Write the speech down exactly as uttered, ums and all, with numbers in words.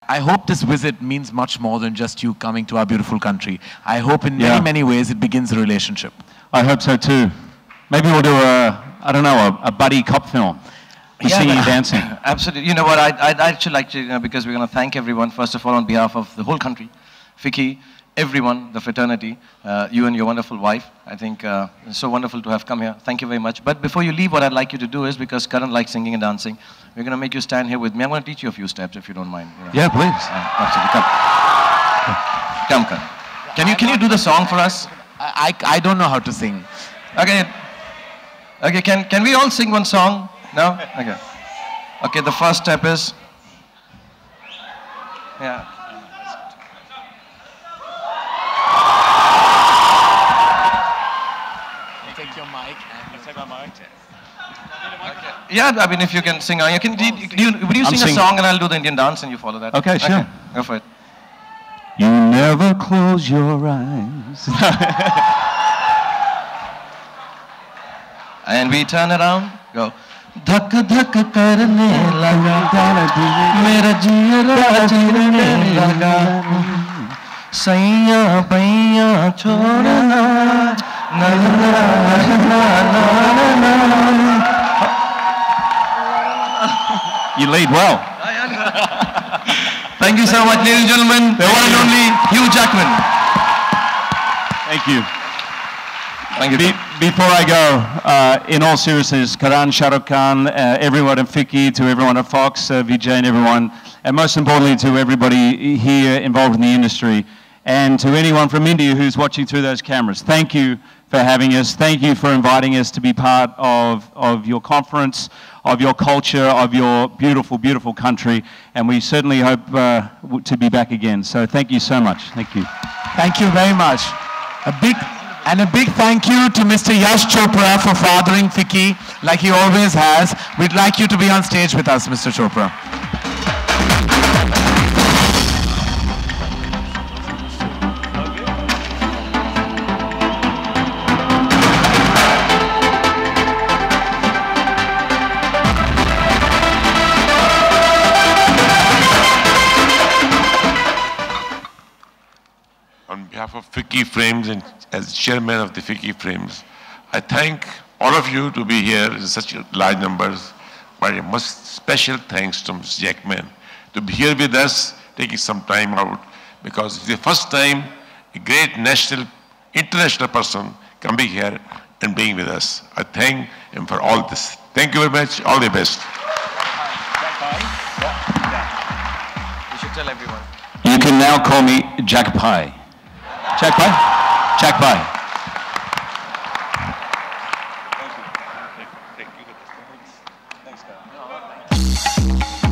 I hope this visit means much more than just you coming to our beautiful country. I hope in Yeah. many, many ways it begins a relationship. I hope so too. Maybe we'll do a, I don't know, a, a buddy cop film. We're Yeah, singing but- and dancing. Absolutely. You know what, I'd, I'd actually like to, you know, because we're going to thank everyone, first of all, on behalf of the whole country, Vicky, everyone, the fraternity, uh, you and your wonderful wife. I think uh, it's so wonderful to have come here. Thank you very much. But before you leave, what I'd like you to do is, because Karan likes singing and dancing, we're going to make you stand here with me. I'm going to teach you a few steps, if you don't mind. You know. Yeah, please. Yeah, absolutely. Come. Come, Karan. Can you, can you do the song for us? I, I, I don't know how to sing. Okay. Okay, can, can we all sing one song? No? Okay. Okay, the first step is... Yeah. Take your mic and take my mic. Yeah, I mean, if you can sing, uh, you can. Do you, do you, would you I'm sing a sing- song and I'll do the Indian dance and you follow that? Okay, sure. Go for it. You never close your eyes. And we turn around. Go. धक धक करने लगा मेरा जियरा चीरने लगा सैया पैया छोड़ना ना ना ना ना ना. You lead well. Thank you so much, ladies and gentlemen. The one and only Hugh Jackman. Thank you. Thank you. Be- before I go, uh, in all seriousness, Karan, Shah Rukh Khan, uh, everyone at Fiki, to everyone at Fox, uh, Vijay and everyone, and most importantly to everybody here involved in the industry, and to anyone from India who's watching through those cameras, thank you for having us. Thank you for inviting us to be part of, of your conference, of your culture, of your beautiful, beautiful country, and we certainly hope uh, w- to be back again. So thank you so much. Thank you. Thank you very much. A big and a big thank you to Mister Yash Chopra for fathering Vicky like he always has. We'd like you to be on stage with us, Mister Chopra. On behalf of Fiki Frames and as chairman of the Fiki Frames, I thank all of you to be here in such large numbers. But a most special thanks to Mister Jackman to be here with us, taking some time out, because it's the first time a great national, international person can be here and being with us. I thank him for all this. Thank you very much. All the best. You should tell everyone. You can now call me Jack Pie. Jack Pie? Jack Pie. Thank you. Thanks, guys.